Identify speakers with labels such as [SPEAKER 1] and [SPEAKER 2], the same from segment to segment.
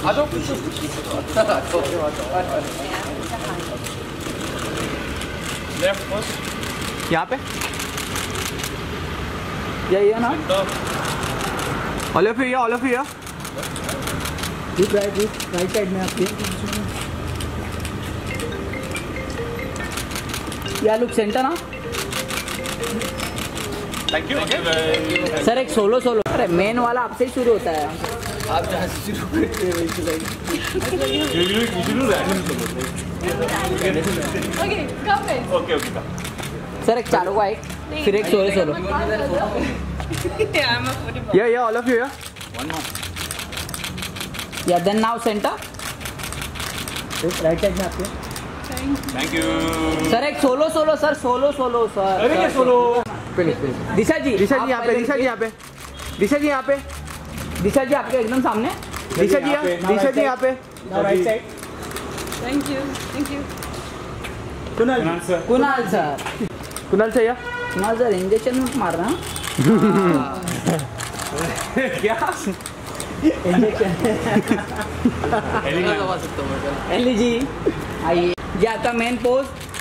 [SPEAKER 1] यहाँ पे ये ना all of you right side में आपके या लुक सेंटर ना।
[SPEAKER 2] थैंक यू
[SPEAKER 1] सर एक सोलो अरे मेन वाला आपसे ही शुरू होता है।
[SPEAKER 2] आप जहाँ से शुरू करते हैं ओके
[SPEAKER 1] सर एक चालू का एक फिर एक सोलो या ऑल ऑफ यू या
[SPEAKER 2] वन मोर
[SPEAKER 1] या then now centre right side में आपके।
[SPEAKER 2] थैंक यू
[SPEAKER 1] सर एक सोलो सर सोलो सर।
[SPEAKER 2] अरे ये सोलो
[SPEAKER 1] दिशा जी यहाँ पे दिशा जी आपके एकदम सामने। दिशा जी यहाँ पे
[SPEAKER 2] right side.
[SPEAKER 3] Thank you
[SPEAKER 1] Kunal sir injection मत मारना
[SPEAKER 2] क्या
[SPEAKER 1] इंजेक्शन एली जी आइए ये आपका मेन पोज।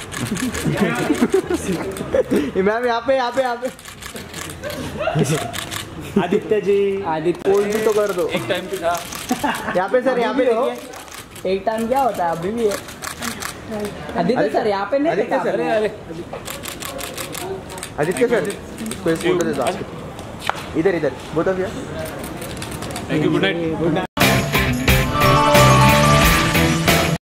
[SPEAKER 1] मैम यहाँ पे आदित्य जी पोज भी तो कर दो।
[SPEAKER 2] एक टाइम पे था
[SPEAKER 1] यहाँ पे सर यहाँ पे देखिए एक टाइम क्या होता है अभी भी है। आदित्य सर यहाँ पे नहीं देखा आपने? आदित्य सर फोटो दे दो इधर both of you.
[SPEAKER 2] Thank you good night